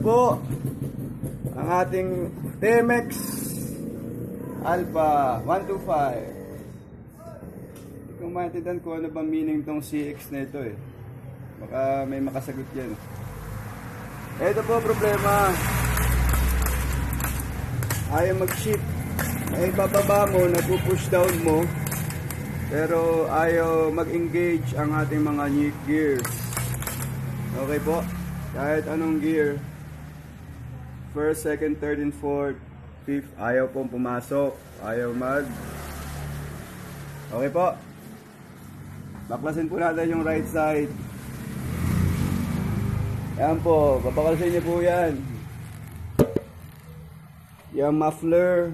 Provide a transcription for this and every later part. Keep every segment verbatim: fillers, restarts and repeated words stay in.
po ang ating T M X Alpha one two five. Hindi ko maintindihan kung ano bang meaning tong C X na ito eh. Baka may makasagot yan. Ito po problema. Ayaw mag-shift. Ay bababa mo, nagpo-push down mo. Pero ayaw mag-engage ang ating mga gears. Okay po. Kahit anong gear. First, second, third, and fourth. Fifth, ayaw pong pumasok. Ayaw mag. Okay po. Baklasin po natin yung right side. Yan po. Babaklasin niyo po yan. Yung muffler.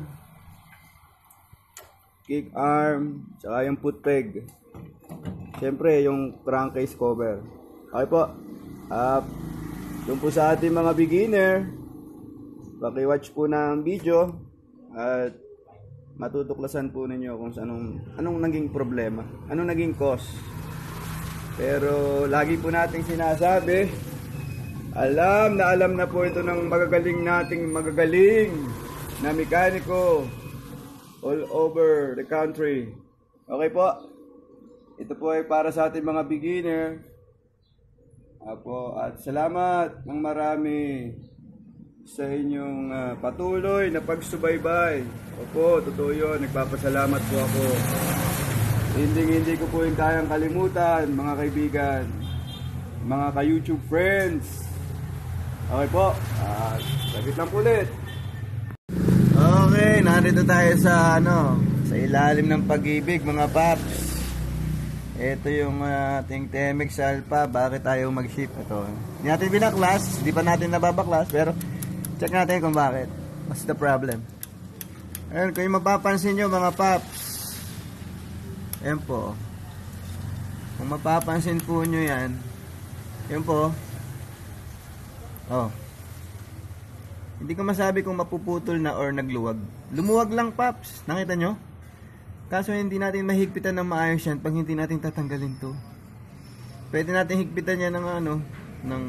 Kick arm. Tsaka yung foot peg. Siyempre, yung crankcase cover. Okay po. Up. Doon po sa ating mga beginner. Paki-watch po ng video at matutuklasan po ninyo kung anong, anong naging problema, anong naging cause. Pero lagi po nating sinasabi, alam na alam na po ito ng magagaling nating magagaling na mekaniko all over the country. Okay po, ito po ay para sa ating mga beginner. Apo, at salamat ng marami sa inyong uh, patuloy na pagsubaybay. Opo, totoo yun. Nagpapasalamat po ako. Hindi hindi ko po yung kayang kalimutan, mga kaibigan, mga ka-YouTube friends. Okay po. Uh, sagit lang po ulit. Okay, narito tayo sa ano, sa ilalim ng pag-ibig, mga paps. Ito yung uh, ating T M X Alpha. Bakit tayo mag-ship? Ito. Hindi natin binaklas. Hindi pa natin nababaklas. Pero check natin kung bakit. What's the problem? Ayun, kung yung mapapansin nyo mga paps. Ayan po. Kung mapapansin po nyo yan. Ayan po. Oh. Hindi ko masabi kung mapuputol na or nagluwag. Lumuwag lang paps. Nakita nyo? Kaso hindi natin mahigpitan ng maayos yan pag hindi natin tatanggalin to. Pwede natin higpitan yan ng ano, ng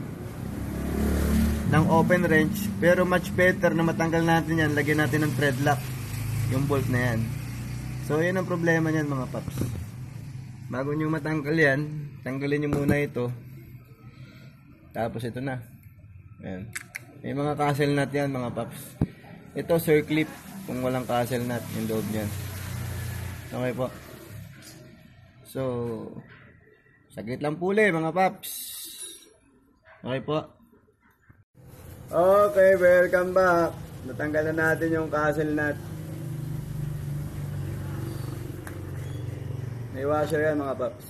ng open wrench, pero much better na matanggal natin yan, lagyan natin ng thread lock yung bolt na yan. So yan ang problema niyan mga paps. Bago nyo matanggal yan, tanggalin nyo muna ito, tapos ito na. Ayan. May mga castle nut yan mga paps. Ito circlip kung walang castle nut yung loob nyan. Okay po. So saglit lang puli mga paps. Okay po. Okay, welcome back. Natanggal na natin yung castle nut. May washer yan mga paps.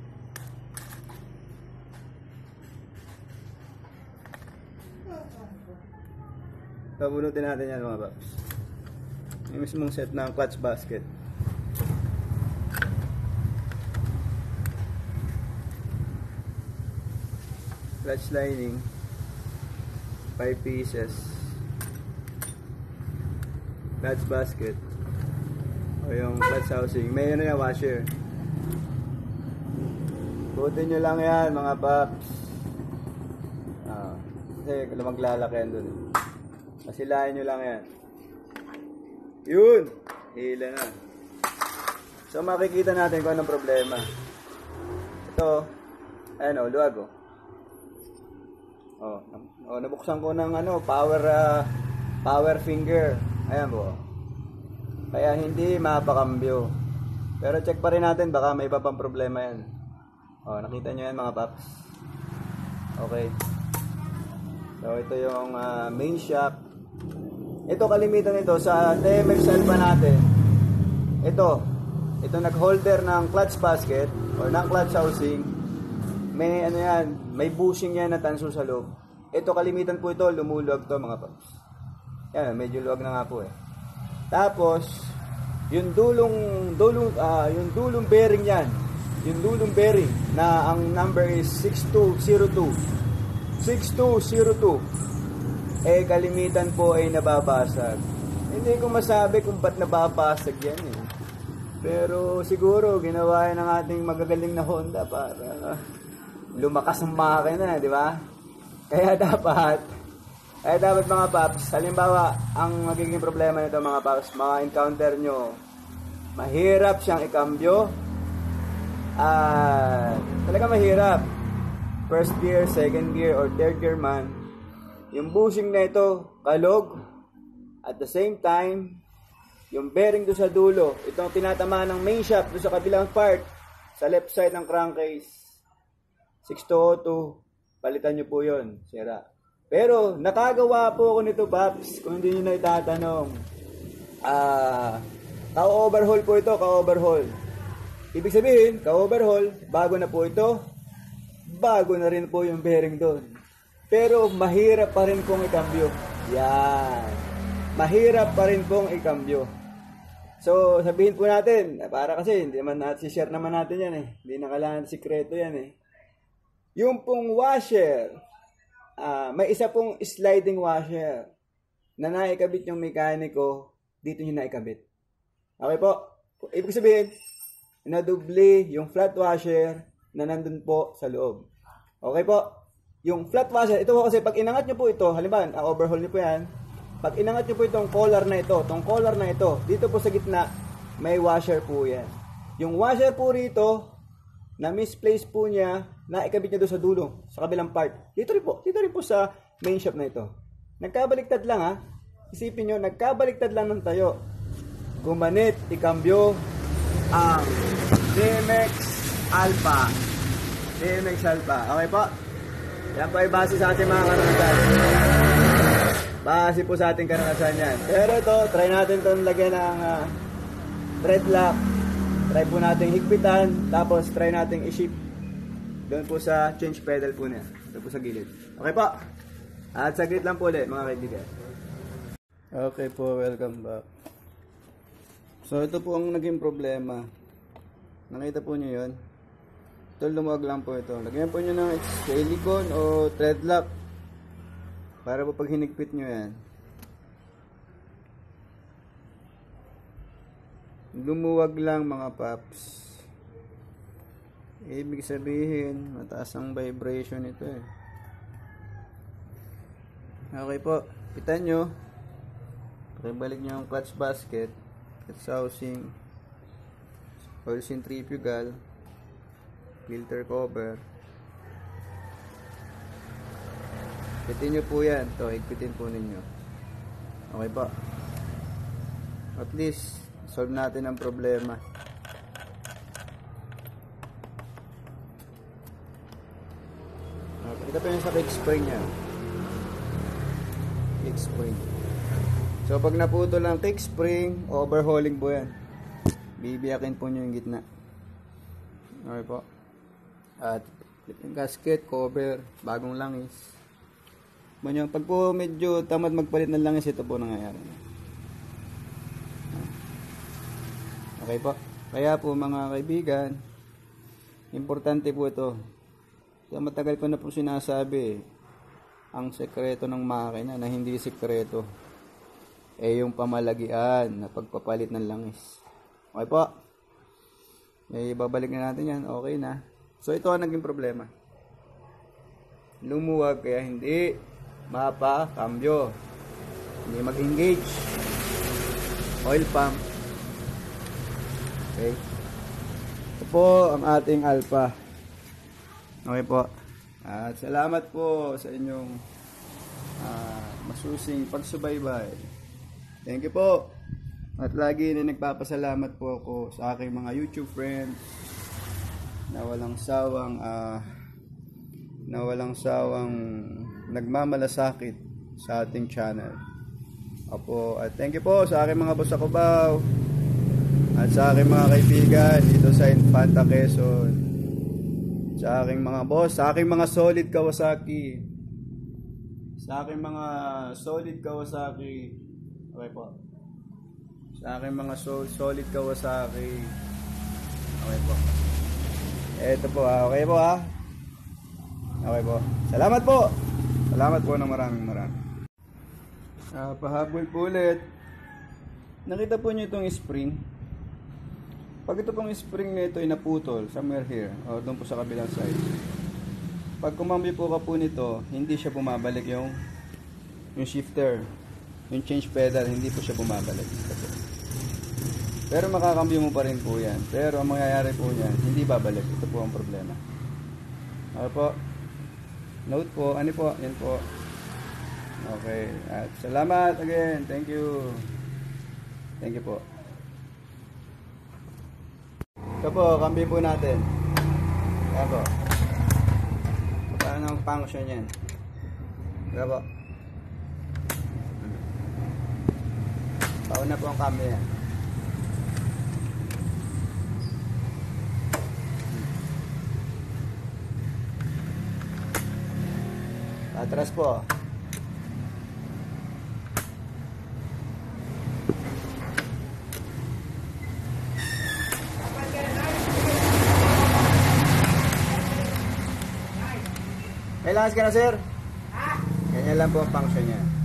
Pabunutin natin yan mga paps. Yung mismong set ng clutch basket. Clutch lining. five pieces. Clutch basket. O yung clutch housing. May ano yung washer. Butin nyo lang yan mga paps. Ah, kasi maglalaki doon. Masilayan nyo lang yan. Yun! Hila na. So makikita natin kung anong problema. Ito. Ayan o, luwag o. Oh, oh, nabuksan ko ng ano, power uh, power finger. Ayan po. Kaya hindi mapakambyo. Pero check pa rin natin, baka may iba pang problema yan. Oh, nakita nyo yan mga paps. Okay. So ito yung uh, main shock. Ito kalimitan nito sa T M X Alpha natin. Ito, ito nag-holder ng clutch basket or ng clutch housing. May ano yan, may bushing yan na tanso sa loob. Ito kalimitan po ito, lumuluwag to mga paps. Yan, medyo luwag na nga po eh. Tapos, yung dulong dulong uh, yung dulong bearing yan, yung dulong bearing na ang number is six two zero two. six two zero two. Eh kalimitan po ay nababasag. Hindi ko masabi kung ba't nababasag yan eh. Pero siguro ginawa yan ng ating magagaling na Honda para lumakas ang makina, di ba? Kaya dapat Kaya dapat mga paps, halimbawa, ang magiging problema nito mga paps, ma-encounter nyo, mahirap siyang ikambyo. Ah, talaga mahirap. First gear, second gear, or third gear man. Yung bushing na ito, kalog. At the same time, yung bearing do sa dulo, itong tinatamaan ng main shaft do sa kabilang part, sa left side ng crankcase, six two oh two, palitan nyo po yun, sira. Pero, nakagawa po ako nito, paps, kung hindi nyo na itatanong. Ah, ka-overhaul po ito, ka-overhaul. Ibig sabihin, ka-overhaul, bago na po ito, bago na rin po yung bearing doon. Pero, mahirap pa rin pong ikambyo. Yan. Mahirap pa rin pong ikambyo. So, sabihin po natin, para kasi, hindi naman natin, share naman natin yan eh. Hindi na kailangan sikreto yan eh. Yung pong washer, Uh, may isa pong sliding washer na naikabit yung mekaniko, dito nyo naikabit. Okay po? Ibig sabihin, nadubli yung flat washer na nandun po sa loob. Okay po? Yung flat washer, ito po kasi pag inangat nyo po ito, halimbawa, overhaul nyo po yan, pag inangat nyo po itong collar na ito, itong collar na ito, dito po sa gitna, may washer po yan. Yung washer po rito, na misplace po niya, na ikabit niya doon sa dulo, sa kabilang part. Dito rin po, dito rin po sa main shaft na ito. Nagkabaliktad lang ha. Isipin nyo, nagkabaliktad lang ng tayo. Gumanit, ikambyo, ang D M X Alpha. D M X Alpha. Okay po? Yan po ay base sa ating mga karanasan. Base po sa ating karanasan yan. Pero ito, try natin itong lagyan ng uh, thread lock. Try po natin higpitan, tapos try natin i-shift doon po sa change pedal po niya. Doon po sa gilid. Okay po? At saglit lang po ulit mga kaibigan. Okay po, welcome back. So ito po ang naging problema. Nakita po niyo yun? Ito lumuwag lang po ito. Lagyan po niyo ng silicone o thread lock para po pag hinigpit niyo yan, lumuwag lang mga paps. Ibig sabihin, mataas ang vibration nito eh. Okay po, pitan nyo. Pakibalik nyo ang clutch basket, clutch housing, oil centrifugal, filter cover. Pitin nyo po yan. Ito, higpitin po ninyo. Okay po. At least, solve natin ang problema. Okay, ito po yung sa kick spring niya. Kick spring. So pag naputol ang kick spring, overhauling po yan. Bibiyakin po nyo yung gitna. Okay po. At yung gasket, cover, bagong langis. Manyo, pag po medyo tamad magpalit ng langis, ito po nangyayari. Okay po. Kaya po mga kaibigan, importante po ito. So, matagal ko na po sinasabi, ang sekreto ng makina na hindi sekreto, eh yung pamalagian na pagpapalit ng langis. Okay po. Eh, babalik na natin yan. Okay na. So, ito ang naging problema. Lumuwag kaya hindi mapa, cambio. Hindi mag-engage. Oil pump. Okay. Ito po ang ating Alpha. Okay po. At salamat po sa inyong uh, masusing pagsubaybay. Thank you po. At lagi na nagpapasalamat po ako sa aking mga YouTube friends na walang sawang uh, na walang sawang nagmamalasakit sa ating channel. Opo, at thank you po sa aking mga boss sa Cubao at sa aking mga kaibigan dito sa Infanta, Quezon. Sa aking mga boss, sa aking mga solid Kawasaki. Sa aking mga solid Kawasaki. Okay po. Sa aking mga so solid Kawasaki. Okay po. Ito po ha. Okay po ha. Okay po. Salamat po. Salamat po ng maraming maraming. Uh, pahabol po ulit. Nakita po nyo itong spring. Pag ito pong spring na ito ay naputol somewhere here o doon po sa kabilang side, pag kumambi po ka po nito, hindi siya bumabalik yung yung shifter, yung change pedal, hindi po siya bumabalik. Pero makakambyo mo pa rin po yan. Pero ang mangyayari po yan, hindi babalik. Ito po ang problema. Okay po. Note po. Ano po? Yan po. Okay. At salamat again. Thank you. Thank you po. Ito po, kambyo po natin. Ayan po. Paano ang function yan? Ito po. Pauna po ang kambyo yan. Atras po. May langas ka na, sir? Ganyan lang po ang function niya.